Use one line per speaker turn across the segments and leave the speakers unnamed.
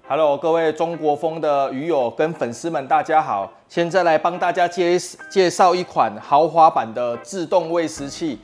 Hello， 各位中国风的鱼友跟粉丝们，大家好！现在来帮大家介绍一款豪华版的自动喂食器。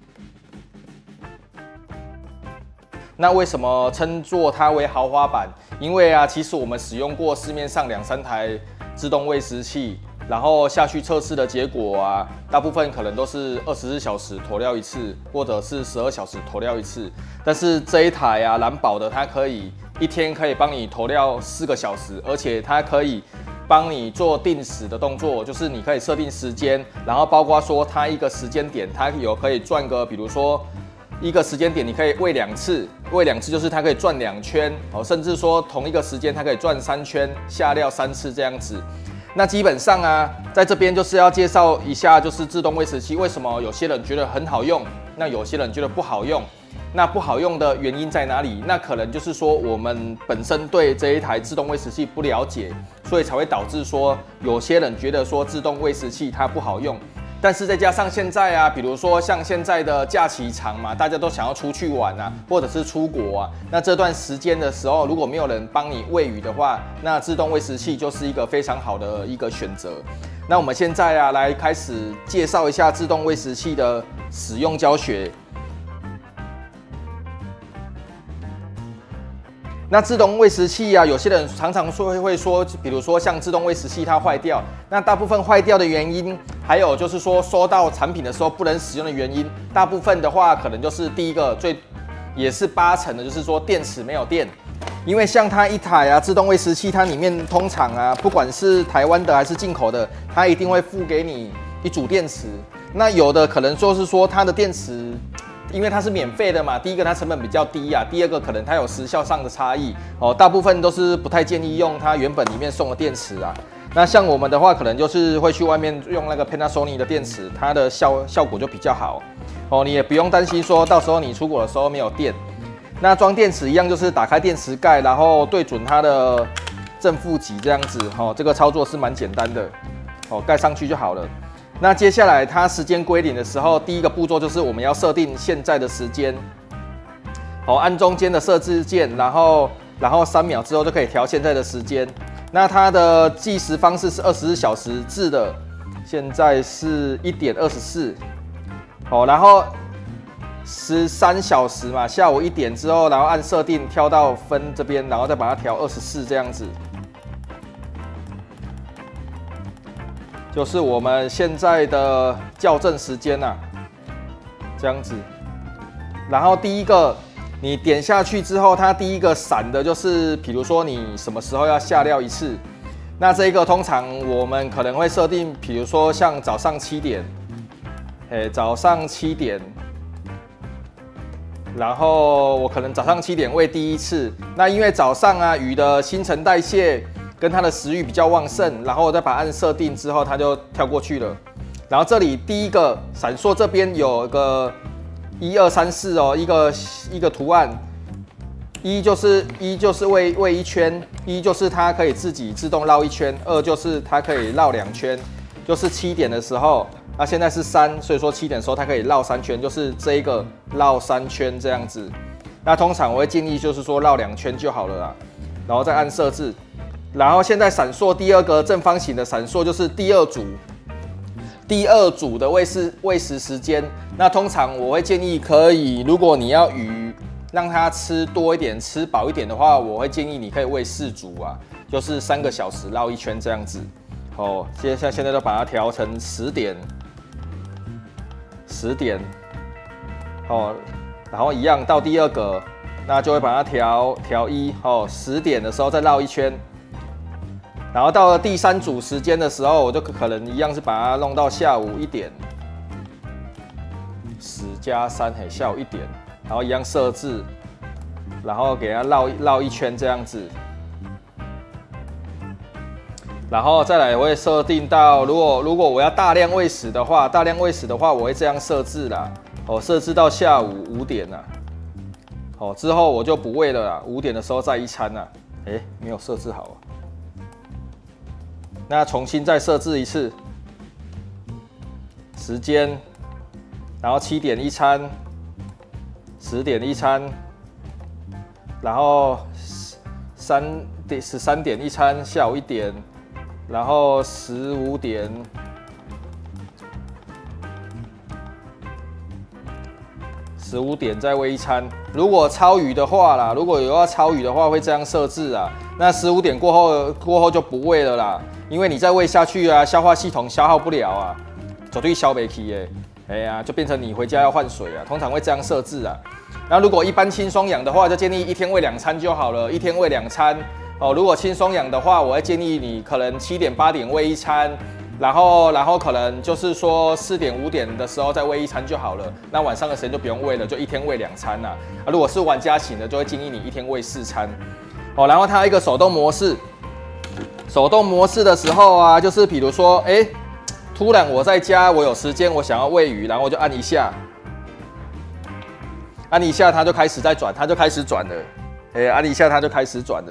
那为什么称作它为豪华版？因为啊，其实我们使用过市面上2-3台自动喂食器，然后下去测试的结果啊，大部分可能都是24小时驮料一次，或者是12小时驮料一次。但是这一台啊，蓝宝的它可以一天可以帮你驮料4个小时，而且它可以帮你做定时的动作，就是你可以设定时间，然后包括说它一个时间点，它有可以转个，比如说一个时间点你可以喂2次，喂2次就是它可以转2圈哦，甚至说同一个时间它可以转3圈，下料3次这样子。那基本上啊，在这边就是要介绍一下，就是自动喂食器为什么有些人觉得很好用，那有些人觉得不好用。那不好用的原因在哪里？那可能就是说我们本身对这一台自动喂食器不了解，所以才会导致说有些人觉得说自动喂食器它不好用。但是再加上现在啊，比如说像现在的假期长嘛，大家都想要出去玩啊，或者是出国啊，那这段时间的时候，如果没有人帮你喂鱼的话，那自动喂食器就是一个非常好的一个选择。那我们现在啊，来开始介绍一下自动喂食器的使用教学。那自动喂食器啊，有些人常常会说，比如说像自动喂食器它坏掉，那大部分坏掉的原因，还有就是说收到产品的时候不能使用的原因，大部分的话可能就是第一个也是80%的，就是说电池没有电。因为像它一台啊自动喂食器，它里面通常啊，不管是台湾的还是进口的，它一定会附给你一组电池。那有的可能就是说它的电池，因为它是免费的嘛，第一个它成本比较低啊，第二个可能它有时效上的差异哦，大部分都是不太建议用它原本里面送的电池啊。那像我们的话，可能就是会去外面用那个 Panasonic 的电池，它的效果就比较好哦，你也不用担心说到时候你出国的时候没有电。那装电池一样，就是打开电池盖，然后对准它的正负极这样子哦，这个操作是蛮简单的哦，盖上去就好了。那接下来它时间归零的时候，第一个步骤就是我们要设定现在的时间，好，按中间的设置键，然后3秒之后就可以调现在的时间。那它的计时方式是24小时制的，现在是1点24，好，然后13小时嘛，下午1点之后，然后按设定跳到分这边，然后再把它调24这样子。就是我们现在的校正时间啊，这样子。然后第一个，你点下去之后，它第一个闪的就是，比如说你什么时候要下料一次。那这个通常我们可能会设定，比如说像早上7点，早上7点，然后我可能早上7点喂第一次。那因为早上啊，鱼的新陈代谢跟它的食欲比较旺盛，然后我再把它按设定之后，它就跳过去了。然后这里第一个闪烁这边有个1、2、3、4哦，一个图案。1就是喂1圈，1就是它可以自己自动绕1圈，2就是它可以绕2圈，就是7点的时候。那现在是3，所以说7点的时候它可以绕3圈，就是这一个绕3圈这样子。那通常我会建议就是说绕2圈就好了啦，然后再按设置。然后现在闪烁第二个正方形的闪烁就是第二组的喂食时间。那通常我会建议可以，如果你要鱼让它吃多一点、吃饱一点的话，我会建议你可以喂4组啊，就是3个小时绕1圈这样子。哦，现在都把它调成10点，哦，然后一样到第二个，那就会把它调1哦，10点的时候再绕1圈。然后到了第3组时间的时候，我就可能一样是把它弄到下午1点，10加3，下午1点，然后一样设置，然后给它绕1圈这样子。然后再来我会设定到，如果我要大量喂食的话，我会这样设置啦，哦，设置到下午5点啦，哦，之后我就不喂了啦，5点的时候再一餐啦，没有设置好啊。那重新再设置一次时间，然后7点一餐，10点一餐，然后 13点一餐，下午1点，然后15点。15点再喂一餐。如果超鱼的话啦，如果有要超鱼的话，会这样设置啊。那15点过后就不喂了啦，因为你再喂下去啊，消化系统消耗不了啊，绝对消不起耶。哎呀，就变成你回家要换水啊，通常会这样设置啊。那如果一般轻松养的话，就建议一天喂2餐就好了，一天喂2餐。哦，如果轻松养的话，我会建议你可能7点8点喂一餐。然后可能就是说4点5点的时候再喂一餐就好了，那晚上的时间就不用喂了，就一天喂2餐啦。如果是玩家型的，就会建议你一天喂4餐。哦，然后它有一个手动模式，手动模式的时候啊，就是比如说，突然我在家，我有时间，我想要喂鱼，然后我就按一下，它就开始在转，它就开始转了。按一下它就开始转了。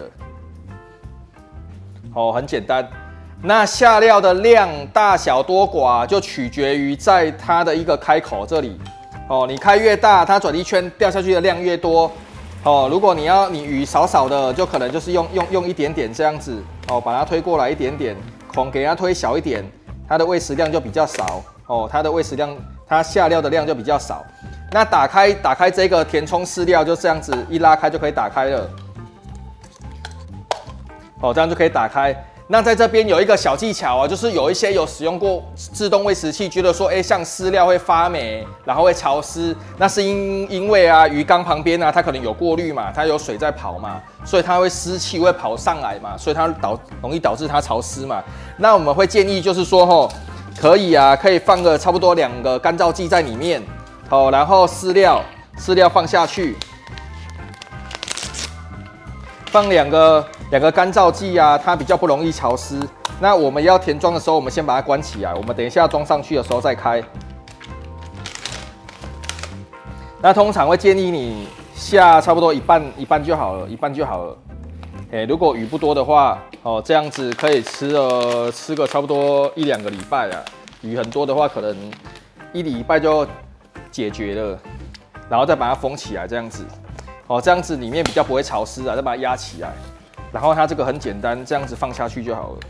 哦，很简单。那下料的量大小多寡就取决于在它的一个开口这里。哦，你开越大，它转一圈掉下去的量越多。哦，如果你鱼少少的，就可能就是用一点点这样子。哦，把它推过来一点点，孔给它推小一点，它的喂食量就比较少。哦，它的喂食量，它下料的量就比较少。那打开这个填充饲料就这样子一拉开就可以打开了。哦，这样就可以打开。那在这边有一个小技巧啊，就是有一些有使用过自动喂食器，觉得说，像饲料会发霉，然后会潮湿，那是因为啊，鱼缸旁边啊，它可能有过滤嘛，它有水在跑嘛，所以它会湿气会跑上来嘛，所以它容易导致它潮湿嘛。那我们会建议就是说，可以放个差不多2个干燥剂在里面，然后饲料放下去，放两个干燥剂啊，它比较不容易潮湿。那我们要填装的时候，我们先把它关起来，我们等一下装上去的时候再开。那通常会建议你下差不多一半就好了，一半就好了。如果鱼不多的话，这样子可以吃个差不多1-2个礼拜啊。鱼很多的话，可能1礼拜就解决了，然后再把它封起来，这样子。这样子里面比较不会潮湿啊，再把它压起来。然后它这个很简单，这样子放下去就好了。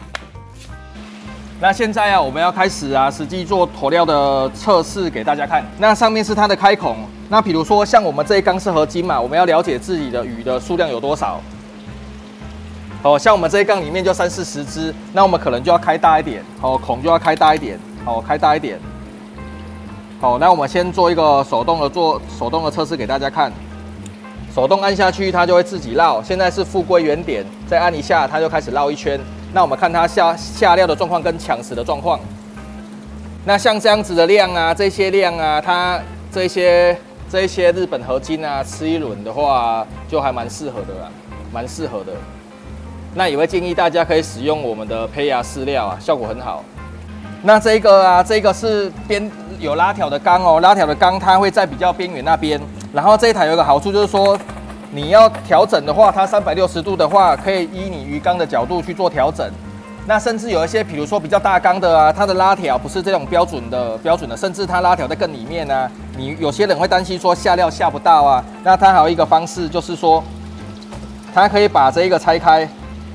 那现在啊，我们要开始啊，实际做饵料的测试给大家看。那上面是它的开孔。那比如说像我们这一缸是合金嘛，我们要了解自己的鱼的数量有多少。像我们这一缸里面就30-40只，那我们可能就要开大一点，孔就要开大一点，开大一点。那我们先做一个手动的测试给大家看。手动按下去，它就会自己绕。现在是复归原点，再按一下，它就开始绕一圈。那我们看它下料的状况跟抢食的状况。那像这样子的量啊，这些量啊，它这些日本合金啊，吃一轮的话，就还蛮适合的啦，蛮适合的。那也会建议大家可以使用我们的胚芽饲料啊，效果很好。那这个是有拉条的缸哦，拉条的缸它会在比较边缘那边。然后这一台有一个好处就是说，你要调整的话，它360度的话，可以依你鱼缸的角度去做调整。那甚至有一些，比如说比较大缸的啊，它的拉条不是这种标准的，甚至它拉条在更里面啊。你有些人会担心说下料下不到啊，那它还有一个方式就是说，它可以把这一个拆开，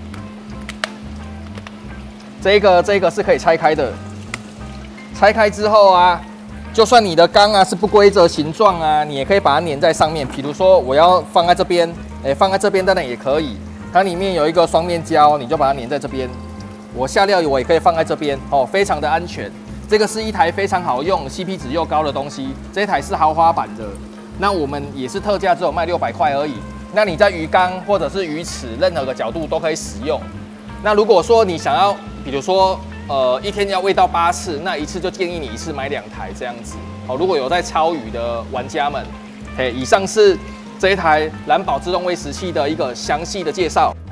这个是可以拆开的。拆开之后啊，就算你的缸啊是不规则形状啊，你也可以把它粘在上面。比如说我要放在这边，放在这边当然也可以。它里面有一个双面胶，你就把它粘在这边。我下料我也可以放在这边，非常的安全。这个是一台非常好用、CP 值又高的东西。这一台是豪华版的，那我们也是特价，只有卖600块而已。那你在鱼缸或者是鱼池任何个角度都可以使用。那如果说你想要，比如说一天要喂到8次，那一次就建议你一次买2台这样子。如果有在超鱼的玩家们，以上是这一台蓝宝自动喂食器的一个详细的介绍。